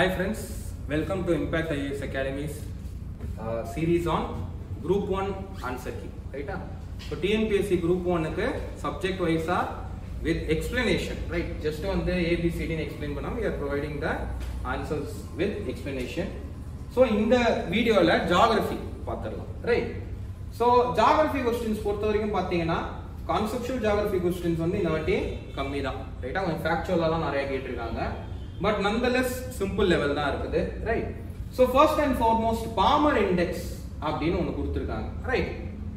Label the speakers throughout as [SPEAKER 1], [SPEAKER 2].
[SPEAKER 1] Hi friends, welcome to Impact IAS Academy's series on Group 1 answer key. Right? So TNPSC Group 1 ku subject wise with explanation. Right? Just on the ABCD explain panam, we are providing the answers with explanation. So in the video la geography paathalam. Right? So geography questions பொறுத்தவரைக்கும் பாத்தீங்கன்னா conceptual geography questions வந்து இந்த வாட்டி கம்மி தான். ரைட்டா கொஞ்சம் ஃபேக்சுவலா தான் நிறைய கேட்டிருக்காங்க. But nonetheless simple level தான் இருக்குது. Right? So first and foremost Palmer index அப்படினு ஒன்னு கொடுத்திருக்காங்க. Right?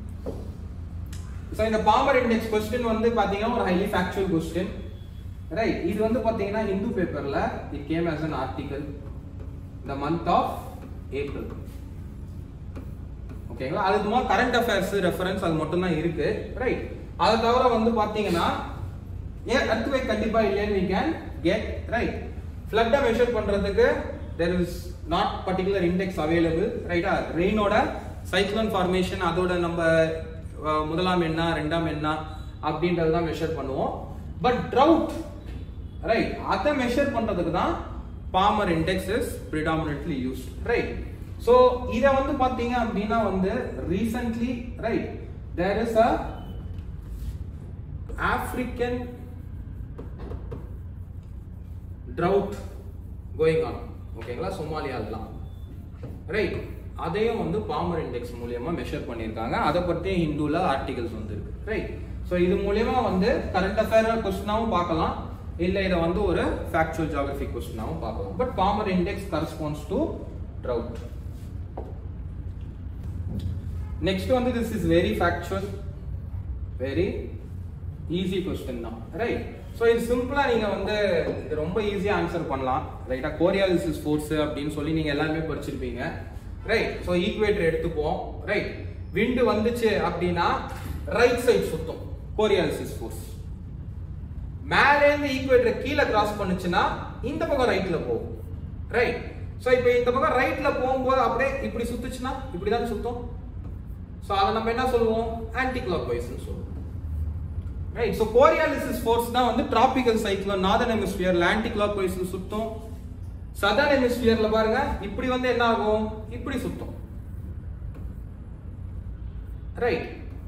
[SPEAKER 1] So இந்த Palmer index question வந்து பாத்தீங்கன்னா ஒரு highly factual question. Right? இது வந்து பாத்தீங்கன்னா Hindu paperல it came as an article the month of April. ஓகேங்களா? அது சும்மா current affairs reference அது மட்டும் தான் இருக்கு. Right? அது தவிர வந்து பாத்தீங்கன்னா earthquake கண்டிப்பா இல்லைன்னு we can get. Right? Flood measure பண்றதுக்கு there is not particular index available. Right? Rain ஓட cyclone formation அதோட நம்ம முதலாம் என்ன இரண்டாம் என்ன அப்படின்றது தான் மெஷர் பண்ணுவோம். பட் drought right அத மெஷர் பண்றதுக்கு தான் Palmer index is predominantly used. Right? So இத வந்து பாத்தீங்க அப்படினா வந்து recently right there is a African drought going on. ஓகேங்களா? சோமாலியாலாம் ரைட் அதையும் வந்து Palmer index மூலமா மெஷர் பண்ணிருக்காங்க. அத பத்தி ஹிந்துல ஆர்டிகல்ஸ் வந்திருக்கு. ரைட்? சோ இது மூலமா வந்து கரண்ட் அஃபேர் क्वेश्चनாவும் பார்க்கலாம் இல்ல இத வந்து ஒரு ஃபேக்சுவல் ஜியோகிராஃபி क्वेश्चनாவும் பார்க்கலாம். But Palmer index corresponds to drought. Next வந்து this is very factual, very easy question தான். ரைட்? சோ இது சிம்பிளா நீங்க வந்து இது ரொம்ப ஈஸியா ஆன்சர் பண்ணலாம். ரைட்டா? கோரியாலிசிஸ் ஃபோர்ஸ் அப்படினு சொல்லி நீங்க எல்லாமே படிச்சிருப்பீங்க. ரைட்? சோ ஈக்குவேட்டர் எடுத்துப்போம். ரைட்? விண்ட் வந்துச்சு அப்படினா ரைட் சைடு சுத்தும் கோரியாலிசிஸ் ஃபோர்ஸ். மேலே இருந்து ஈக்குவேட்டர் கீழ கிராஸ் பண்ணுச்சுனா இந்த பக்கம் ரைட்ல போகும். ரைட்? சோ இப்போ இந்த பக்கம் ரைட்ல போயும்போது அப்படியே இப்படி சுத்துச்சுனா இப்படி தான் சுத்தும். சோ அத நம்ம என்ன சொல்லுவோம்? ஆன்டி கிளாக்வைஸ் னு சொல்லுவோம். Right? So Coriolis force தான் வந்து tropical cyclone northern hemisphere anti clockwise சுத்தும். southern hemisphere ல பாருங்க இப்படி வந்து என்ன ஆகும்? இப்படி சுத்தும். Right?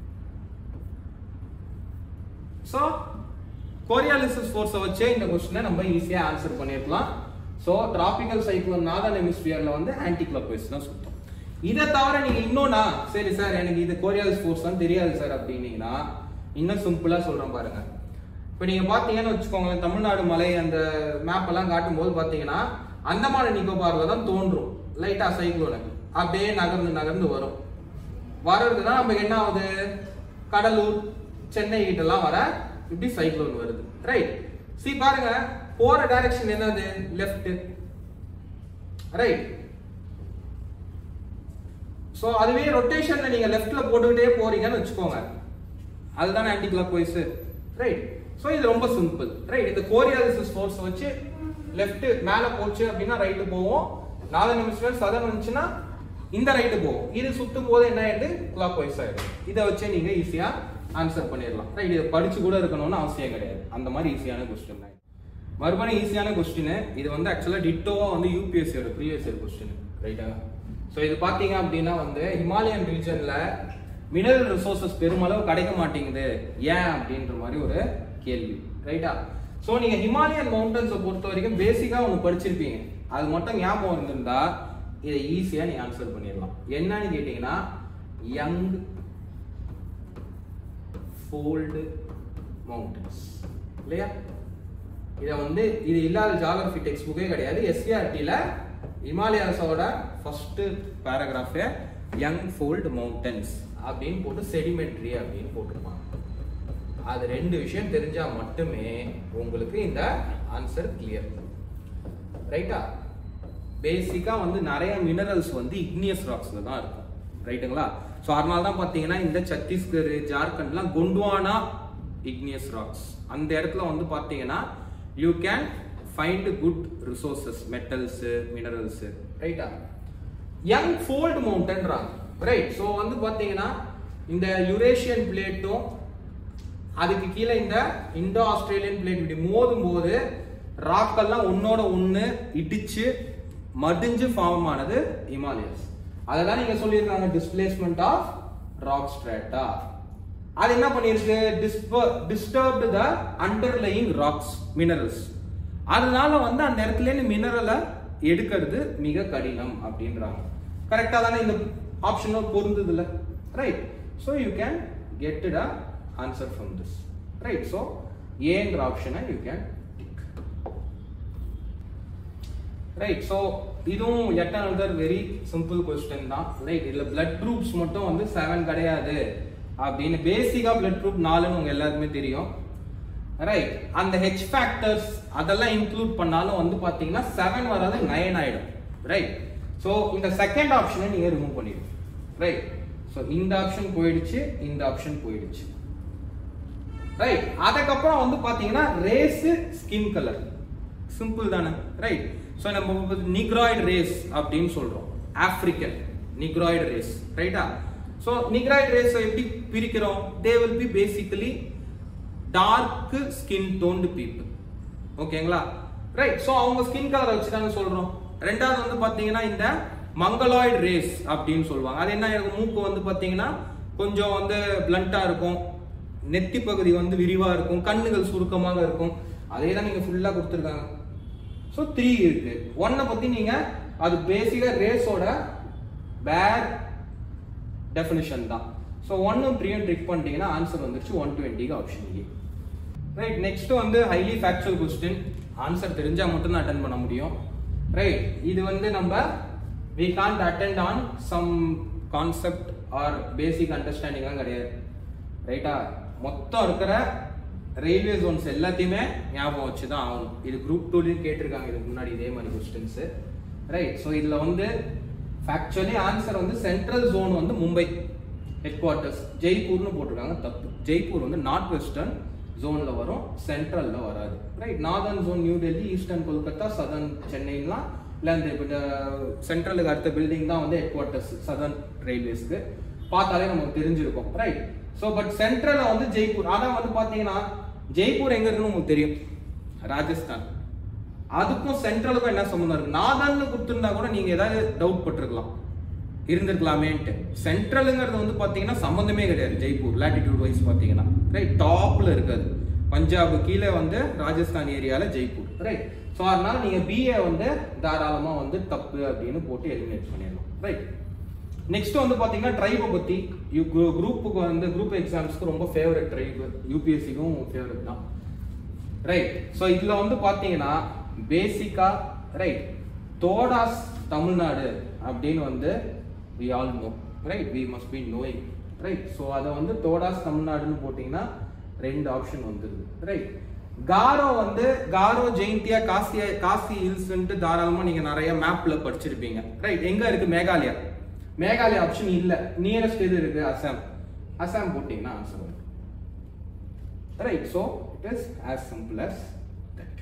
[SPEAKER 1] So Coriolis force வச்சே இந்த क्वेश्चனை நம்ம ஈஸியா ஆன்சர் பண்ணிரலாம். So tropical cyclone northern hemisphere ல வந்து anti clockwise தான் சுத்தும். இத தவிர நீங்க இன்னொன்னா சரி சார் எனக்கு இது Coriolis force தான் தெரியாது சார் அப்படினீங்கனா இன்னும் சிம்பிளா சொல்றேன் பாருங்க. இப்போ நீங்க பாத்தீங்கன்னா வெச்சுக்கோங்க தமிழ்நாடு மலை அந்த மேப் எல்லாம் காட்டும்போது பாத்தீங்கன்னா அந்தமான் நிக்கோபார்ல தான் தோன்றும் லைட்டா சைக்ளோன் அப்படியே நகர்ந்து வரும். வரது தான் நமக்கு என்ன ஆகுது? கடலூர் சென்னை கிட்ட எல்லாம் வர இப்படி சைக்ளோன் வருது. ரைட்? see பாருங்க போற டைரக்ஷன் என்னது? லெஃப்ட். ரைட்? சோ அதுவே ரொட்டேஷன்ல நீங்க லெஃப்ட்ல போட்டுட்டே போறீங்கன்னு வெச்சுக்கோங்க அதுதான் ஆன்டி கிளாக்வைஸ். ரைட்? சோ இது ரொம்ப சிம்பிள். ரைட்? இந்த கோரியாலிசிஸ் ஃபோர்ஸ் வச்சு லெஃப்ட் மேல போச்சு அப்படினா ரைட் போவோம். நார்தர்ன் ஹெமிஸ்பியர் சதர்ன் வந்துச்சுனா இந்த ரைட் போவோம். இது சுத்தும் போது என்ன ஆயிடுது? கிளாக்வைஸ் ஆயிடும். இத வச்சே நீங்க ஈஸியா ஆன்சர் பண்ணிரலாம். ரைட்? இத படிச்சு கூட இருக்கணும்னு அவசியம் கிடையாது. அந்த மாதிரி ஈஸியான क्वेश्चन தான். மறுபடியும் ஈஸியான क्वेश्चन. இது வந்து एक्चुअली டிட்டோவா வந்து UPSC ஓட ப்ரீவியஸ் இயர் क्वेश्चन. ரைட்டா? சோ இது பாத்தீங்க அப்படினா வந்து ஹிமாலயன் ரீஜன்ல மினரல் ரிசோர்சஸ் பெருமளவு கிடைக்க மாட்டேங்குது ஏன் அப்படின்ற மாதிரி ஒரு கேள்வி. ரைட்டா? சோ நீங்க ஹிமாலயன் மவுண்டன்ஸ் பொறுத்த வரைக்கும் பேசிக்கா ஒன்னு படிச்சிருப்பீங்க. அது மட்டும் ஞாபகம் இருந்திருந்தா இதை ஈஸியா நீ ஆன்சர் பண்ணிடலாம். என்னன்னு கேட்டீங்கன்னா யங் ஃபோல்டு மவுண்டன்ஸ் இல்லையா? இத வந்து இது இல்லாத ஜியோகிராஃபி டெக்ஸ்ட் புக்கே கிடையாது. எஸ்சிஆர்டில ஹிமாலயாஸோட ஃபர்ஸ்ட் பேராகிராஃபே யங் ஃபோல்டு மவுண்டன்ஸ் அப்படின்னு போட்டு செடிமெண்ட்ரி அப்படின்னு போட்டுருப்பாங்க. அது ரெண்டு விஷயம் தெரிஞ்சா மட்டுமே உங்களுக்கு இந்த ஆன்சர் கிளியர். ரைட்டா? பேசிக்கா வந்து நிறைய மினரல்ஸ் வந்து இக்னியஸ் ராக்ஸ்ல தான் இருக்கும். ரைட்டுங்களா? சோ அதனால தான் பாத்தீங்கன்னா இந்த சத்தீஸ்கர் ஜார்க்கண்ட்லாம் கொண்ட்வானா இக்னியஸ் ராக்ஸ் அந்த இடத்துல வந்து பாத்தீங்கன்னா you can find good resources metals minerals. ரைட்டா? யங் ஃபோல்டு மவுண்டன்றாங்க. ரைட்? சோ வந்து பாத்தீங்கன்னா இந்த யூரேஷியன் பிளேட்டும் அதுக்கு கீழே இந்த இந்தோ ஆஸ்திரேலியன் பிளேட் இப்படி மோதும் போது ராக்கெல்லாம் ஒன்னோட ஒண்ணு இடிச்சு மடிஞ்சு ஃபார்ம் ஆனது ஹிமாலயஸ். அதெல்லாம் நீங்க சொல்லியிருக்காங்க டிஸ்பிளேஸ்மெண்ட் ஆஃப் ராக் ஸ்ட்ராட்டா. அது என்ன பண்ணிருக்கு, disturbed the underlying rocks minerals. அதனால வந்து அந்த இடத்துல இருந்து மினரலை எடுக்கிறது மிக கடினம் அப்படின்றாங்க. கரெக்டா தானே இந்த ஆப்ஷன் பொருந்தது இல்ல, right? So you can get the answer from this, right? So ஏன்ற ஆப்ஷனை you can tick, right? So இதுவும் yet another very simple question தான், ரைட்? இதுல பிளட் குரூப்ஸ் மட்டும் வந்து 7 கிடையாது அப்படின்னு பேசிக்கா பிளட் குரூப் 4ன்னு உங்க எல்லாருக்குமே தெரியும், ரைட்? அந்த H ஃபேக்டர்ஸ் அதெல்லாம் இன்க்ளூட் பண்ணாலும் வந்து பாத்தீங்கன்னா 7 வராது 9 ஆயிடும், ரைட்? சோ இந்த செகண்ட் ஆப்ஷனை நீங்க ரிமூவ் பண்ணிடுங்க, ரைட்? சோ இந்த ஆப்ஷன் போயிடுச்சு, இந்த ஆப்ஷன் போயிடுச்சு, ரைட்? அதுக்கப்புறம் வந்து பாத்தீங்கன்னா ரேஸ், ஸ்கின் கலர், சிம்பிள் தானே, ரைட்? சோ நம்ம நிக்ராய்டு ரேஸ் அப்படின்னு சொல்றோம், ஆப்பிரிக்கன் நிக்ராய்டு ரேஸ், ரைட்டா? சோ நிக்ராய்டு ரேஸ் எப்படி பிரிக்கிறோம்? they will be basically dark skin toned people, ஓகேங்களா, ரைட்? சோ அவங்க ஸ்கின் கலர் வச்சு தாங்க சொல்றோம். ரெண்டாவது வந்து பாத்தீங்கன்னா இந்த மங்கலாய்டு ரேஸ் அப்படின்னு சொல்லுவாங்க. அது என்ன, மூக்கு வந்து பாத்தீங்கன்னா கொஞ்சம் வந்து பிளண்டா இருக்கும், நெத்தி பகுதி வந்து விரிவா இருக்கும், கண்ணுகள் சுருக்கமாக இருக்கும். அதே தான் நீங்க ஃபுல்லா கொடுத்துருக்காங்க. சோ 3 இருக்கு. 1 பத்தி நீங்க அது பேசிக்கா ரேஸோட பேர் டெஃபினிஷன் தான். சோ 1 3 ட்ரிக் பண்ணிட்டீங்கன்னா ஆன்சர் வந்துருச்சு 120 ஆப்ஷன் ஏ, ரைட்? நெக்ஸ்ட் வந்து ஹைலி ஃபேக்சுவல் क्वेश्चन, ஆன்சர் தெரிஞ்சா மட்டும் தான் அட்டெண்ட் பண்ண முடியும், ரைட்? இது வந்து நம்ம we can't attend on some concept or basic understanding கிடையாது, ரைட்டா? மொத்தம் இருக்கிற ரயில்வே ஜோன்ஸ் எல்லாத்தையுமே ஞாபகம் வச்சு தான் ஆகணும். இது குரூப் 2லயும் கேட்டிருக்காங்க இதுக்கு முன்னாடி இதே மாதிரி क्वेश्चंस, ரைட்? சோ இதுல வந்து ஃபேக்சுவலி ஆன்சர் வந்து சென்ட்ரல் ஜோன் வந்து மும்பை ஹெட் குவார்ட்டர்ஸ், ஜெய்ப்பூர்னு போட்டிருக்காங்க, தப்பு. ஜெய்ப்பூர் வந்து நார்த் வெஸ்டர்ன் ஜோன்ல வரும், சென்ட்ரல்ல வராது, right? Northern zone New Delhi, eastern Kolkata, southern சென்னைலாம் இல்ல. இந்த சென்ட்ரலுக்கு அடுத்த பில்டிங் தான் வந்து ஹெட் குவார்ட்டர்ஸ் சதர்ன் ரயில்வேஸ்க்கு, பார்த்தாலே நமக்கு தெரிஞ்சிருக்கும், ரைட்? சோ பட் சென்ட்ரல்ல வந்து ஜெய்ப்பூர். ஆனா வந்து பாத்தீங்கன்னா ஜெய்ப்பூர் எங்க இருக்குன்னு உங்களுக்கு தெரியும், ராஜஸ்தான். அதுக்கும் சென்ட்ரலுக்கும் என்ன சம்பந்தம் இருக்கு? நார்தர்ன்னு கொடுத்திருந்தா கூட நீங்க ஏதாவது டவுட் பட்டிருக்கலாம், இருந்திருக்கலாமேன்ட்டு. சென்ட்ரலுங்கிறது வந்து பாத்தீங்கன்னா சம்பந்தமே கிடையாது ஜெய்ப்பூர் லாட்டிடியூட் வைஸ் பாத்தீங்கன்னா, ரைட்? டாப்ல இருக்காது, பஞ்சாப் கீழே வந்து ராஜஸ்தான் ஏரியால ஜெய்ப்பூர், ரைட்? சோ அதனால நீங்க பிஏ வந்து தாராளமா வந்து தப்பு அப்படின்னு போட்டு எலிமினேட் பண்ணிடலாம், ரைட்? நெக்ஸ்ட் வந்து பாத்தீங்கன்னா ட்ரைபை பத்தி, குரூப்புக்கு வந்து குரூப் எக்ஸாம்ஸ்க்கு ரொம்ப ஃபேவரட் ட்ரைப், யூபிஎஸ்சிக்கும் ஃபேவரட் தான், ரைட்? சோ இதுல வந்து பாத்தீங்கன்னா பேசிக்கா, ரைட், தோடாஸ் தமிழ்நாடு அப்படின்னு வந்து we all know, right? We must be knowing, right? So அத வந்து தோடாஸ் தமிழ்நாடுன்னு போட்டீங்கன்னா 2 ஆப்ஷன் வந்துருது, ரைட்? காரோ வந்து காரோ, ஜெயந்தியா, காசி ஹில்ஸ்ன்ட்டு தாராளமா நீங்க நிறைய மேப்ல படிச்சிருப்பீங்க, ரைட்? எங்க இருக்கு? மேகாலயா. மேகாலயா ஆப்ஷன் இல்ல, நியரஸ்ட் எது இருக்கு? அசாம். அசாம் போட்டீங்கன்னா ஆன்சர் வரும், right? So it is as simple as that,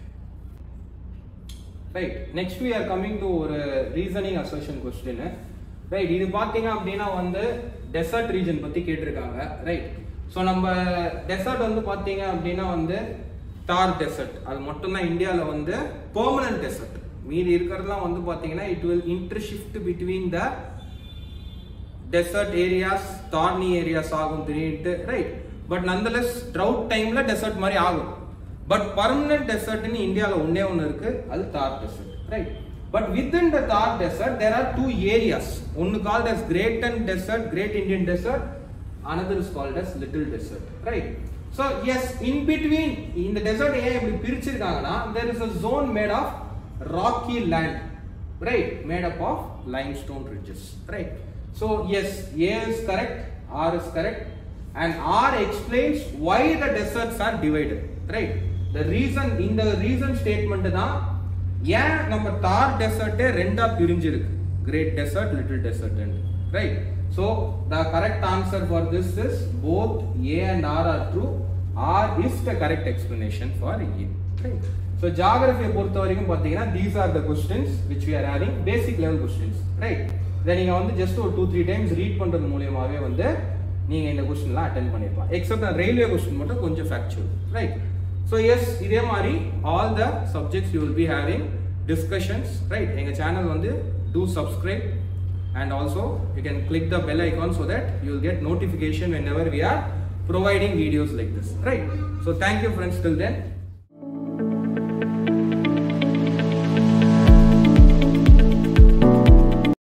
[SPEAKER 1] right? Next we are coming to ஒரு ரீசனிங் அசர்ஷன் क्वेश्चन, ரைட்? இது பாத்தீங்க அப்படின்னா வந்து டெசர்ட் ரீஜன் பத்தி கேட்டிருக்காங்க, ரைட்? சோ நம்ம டெசர்ட் வந்து பாத்தீங்க அப்படின்னா வந்து தார் டெசர்ட், அது மட்டும் தான் இந்தியால வந்து பெர்மனன்ட் டெசர்ட். மீதி இருக்கிறதுலாம் வந்து பாத்தீங்கன்னா it will intershift between the desert areas, thorny areas ஆகும் தெரியுது, ரைட்? பட் nonetheless drought டைம்ல டெசர்ட் மாதிரி ஆகும். பட் பர்மனன்ட் டெசர்ட்னு இந்தியால ஒண்ணே ஒன்னு இருக்கு, அது Thar desert, right? But within the Thar desert there are 2 areas. One called as Great Desert, Great Indian Desert. Another is called as Little Desert, right? So yes, in between in the desert area இப்படி பிரிச்சிருக்காங்கன்னா there is a zone made of rocky land, right? Made up of limestone ridges, right? So yes, A is correct, R is correct, and R explains why the deserts are divided, right? The reason in the reason statement தான் ஏன் நம்ம Thar desert ரெண்டா பிரிஞ்சிருக்கு, great desert, little desert, right? So the correct answer for this is both A and R are true. R is the correct explanation for A, right? So geography பொறுத்த வரைக்கும் பாத்தீங்கன்னா these are the questions which we are having, basic level questions, right? இத நீங்க வந்து just ஒரு 2-3 times read பண்றது மூலமாவே வந்து நீங்க இந்த क्वेश्चनலாம் அட்டெண்ட் பண்ணிடலாம். எக்ஸெப்ட் ரயில்வே क्वेश्चन மட்டும் கொஞ்சம் ஃபேக்சுவல், ரைட்? So yes, இதே மாதிரி all the subjects you will be having discussions, right? எங்க சேனல் வந்து do subscribe, and also you can click the bell icon so that you will get notification whenever we are providing videos like this, right? So thank you friends, till then.